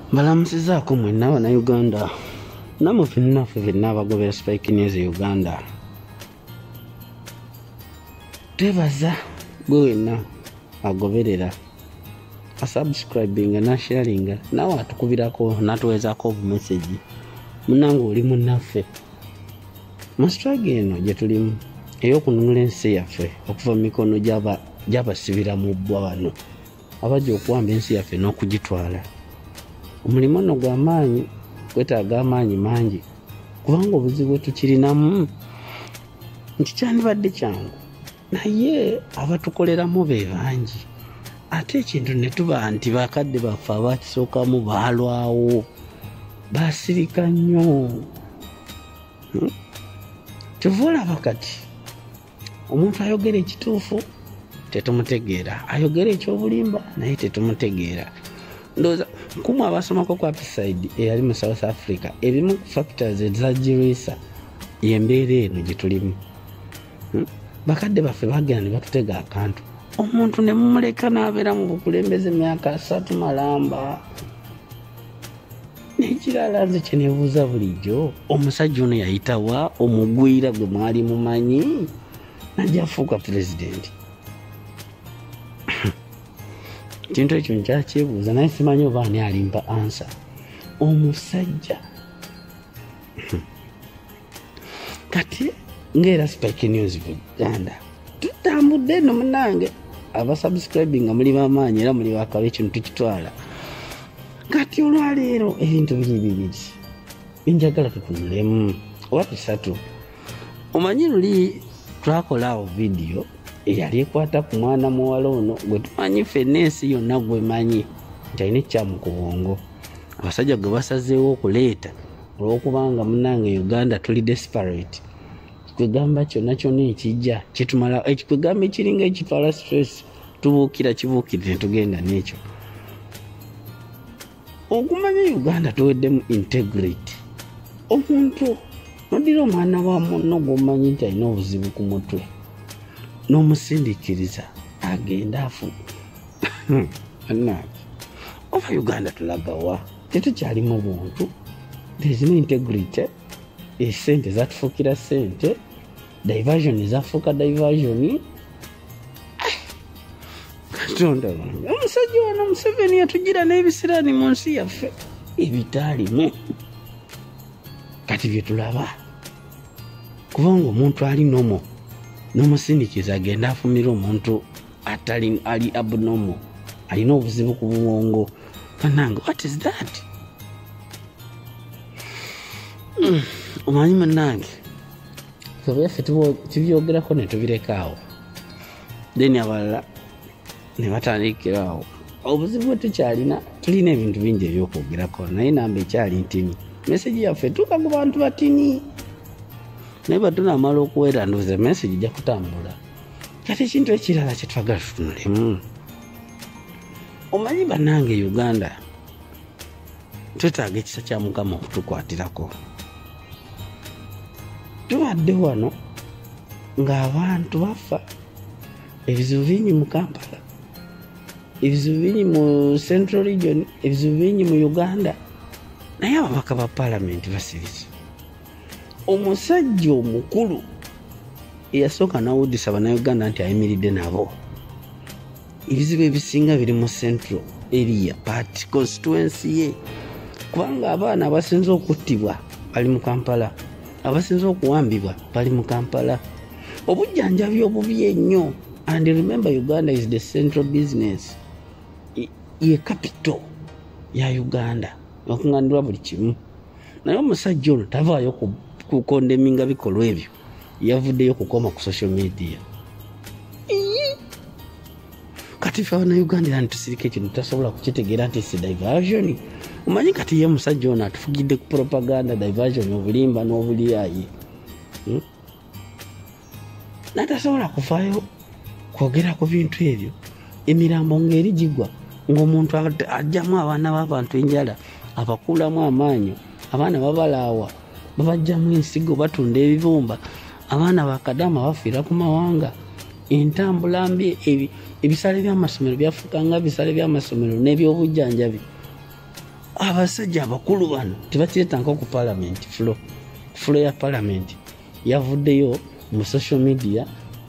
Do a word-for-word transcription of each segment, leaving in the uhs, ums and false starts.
Balamusizaako mwenna wana Uganda. Namwe ffenna ffe ffenna abagobera Spikenews e Uganda. Twebaza gwe wenna agoberera asubscribinga nasharinga nawe atukubirako natuwezaako obumesegi munange oli munnaffe mu struggle eno gye tulimu ey'okununula ensi yaffe okuva mu mikono gy'abasibira mu bbwa wano abajja okuwamba ensi yaffe n'okugitwala. Omulimu ono gw'amaanyi gwetaaga amaanyi mangi kubanga obuzibu tukirinamu nti kyandibadde kyangu naye abatukoleramu be bangi ate ekintu ne tuba nti bakadde baffe abakisookamu baalwawo baasirika nnyo. Kyova olaba kati omuntu ayogera ekituufu tetumutegeera, ayogera ekyobulimba naye tetumutegeera. Ndowooza nkumu abasomako ku Apside eyali mu South Africa ebimu ku factors ezagirisa y'embeera eno gye tulimu. Bakadde baffe bagenda ne batutega akantu omuntu ne mumuleka n'abeera mu bukulembeze emyaka asatu malamba. N'ekirala nze kye neebuuza bulijjo omusajja ono yayitawa omugwira gwe mwali mumanyi najja afuuka pulezidenti. Kintu ekyo nkyakyebuuza naye simanyi oba ani alimpa ansa. Omusajja kati ng'era Spikenews Uganda tutambudde eno munange abasubscribinga muli bamaanyi era muli bakaba ekintu tukitwala. Kati olwaleero ebintu biri bibiri enjagala tutunulemu oba bisatu. Omanyi luli twakolaawo vidiyo eyali ekwata ku mwana muwala ono gwe tumanyi ffenna ensi yonna gwemanyi nti alina ekyamu ku bwongo. Abasajja gwe basazeewo okuleeta olw'okubanga munange Uganda tuli desperate. Kwegamba kyonna kyonna ekijja kitumala ekikwegamba ekiringa ekitwala stress tubuukira kibuukire ne tugenda n'ekyo. Okumanya Uganda tuweddemu integrity. Omuntu nodira omwana wa munno gw'omanyi nti alina obuzibu ku mutwe n'omusindikiriza agenda afu anaki oba Uganda tulagawa tetukyalimu buntu. There is no integrity. Esente zatufuukira sente, diversion ezafuuka diversion. Katonda wange omusajja wano Museveni yatugira n'ebisiraani mu nsi yaffe ebitaalimu kati bye tulaba kubanga omuntu ali nomo n'omusindikiza agenda afumira omuntu atali ali abnormal alina obuzibu ku bwongo. Kanange what is that? Mm. Omanyi munange byaffe tubyogerako ne tubirekaawo then abalala ne batandikirawo. Obuzibu bwe tukyalina tulina ebintu bingi ebyokwogerako naye namba ekyali ntini. Meseji yaffe tuuka ku bantu batini naye batunamala okuwera ndowooza meseji ijja kutambula. Kati ekintu ekirala kye twagala tutunulemu omanyi bannange Uganda twetaaga ekisa kya Mukama okutukwatirako. Tubadde wano ng'abantu bafa, ebizibu bingi mu Kampala, ebizibu bingi mu Central Region, ebizibu bingi mu Uganda naye ababaka ba Parliament basiriza. Omusajja omukulu eyasooka n'awuddisa bannayuganda nti ayimiridde nabo. Ebizibu ebisinga biri mu Central area party constituency ye kubanga abaana abasinze okuttibwa bali mu Kampala, abasinze okuwambibwa bali mu Kampala. Obujjanjabi obubi ennyo. And remember Uganda is the central business, ye capital ya Uganda bakuŋŋandirwa buli kimu. Naye omusajja ono tavaayo kukondeminga bikolwa ebyo, yavuddeyo kukoma ku social media. Kati ffe Abannayuganda era nitusirika ekintu tutasobola kukitegeera nti si diversion. Omanyi kati ye omusajja ono atufugidde ku propaganda, diversion, obulimba n'obulyayi. Hmm? Natasobola kufaayo kwogera ku bintu ebyo. Emirambo ng'eri gigwa ng'omuntu ajjamu abaana b'abantu enjala abakuulamu amaanyi, abaana babalaawa babajjamu ensigo batunda ebibumba, abaana bakadaama bafiira ku mawanga. Entambula mbi ebisale by'amasomero byafuuka nga bisale by'amasomero n'ebyobujjanjabi. abasajja abakulu bano tebakireta nko ku parliament floor floor ya parliament yavuddeyo mu social media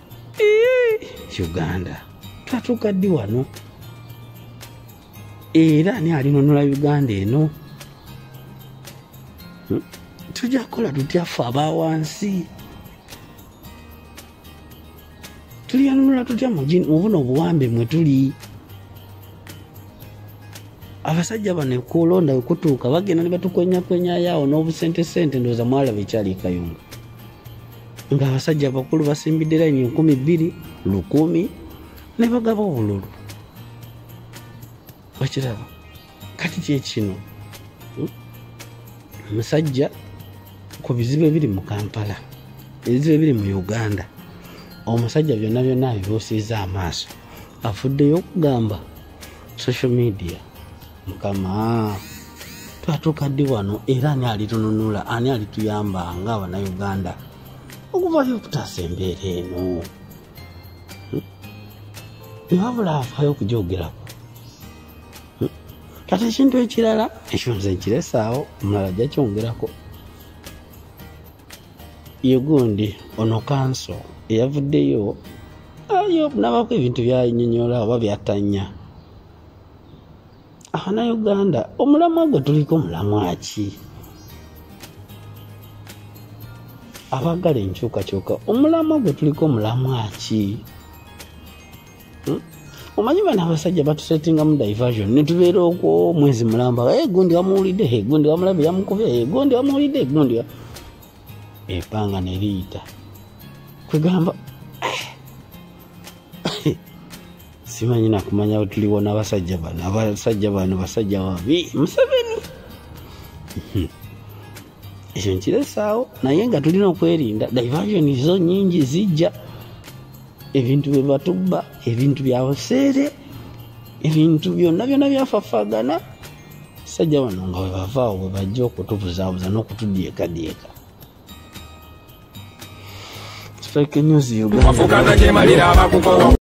Uganda twatuuka ddi wano era ani alinunula Uganda eno hmm? Tujja kukola tutya ffe abawansi tuliyanunula tutya mu buno obuwambe mwe tuli abasajja bano kulonda okutuuka bagenda ne batukwenya yaawo n'obusente sente ndowooza mwalaba ekyali Kayunga nga abasajja bakulu basimbidde layini enkumi bbiri lukumi ne bagaba obululu bakiraba kati kyekino omusajja ku bizibu ebiri mu Kampala ebizibu ebiri mu Uganda omusajja byonna byonna abibuusiza amaaso afuddeyo okugamba social media mukama twatuuka ddi wano era ani alitununula ani alituyamba nga Abannayuganda okuvayo okutaasa embeera eno nebabula afaayo okugyogerako kati ekintu ekirala ekyo nze nkiresaawo omulala ajja kyongerako ye gundi ono kanso eyavuddeyo ayo nabako ebintu byayinyonyola oba byatanya Abannayuganda omulamwa gwe tuliko mulamwa ki abagala enkyukakyuka omulamwa gwe tuliko mulamwa ki hmm? Omanyi bano abasajja batusetingamu diversion ne tubeera okwo mwezi mulamba e gundi wamuwulidde e gundi wamulabye yamukubye e gundi wamuwulidde e gundi epanga ne liyita kwegamba simanyi nakumanya tuliwo n'abasajja bano abasajja bano basajja babi Museveni ekyo nkiresaawo naye nga tulina okwerinda diversion zo nyingi zijja ebintu bye batubba ebintu bya buseere ebintu byonna byonna byafafagana sajja bano nga bwe bavaawo bwe bajja okutubuzaabuza n'okutuddyekadyeka Spikenews Uganda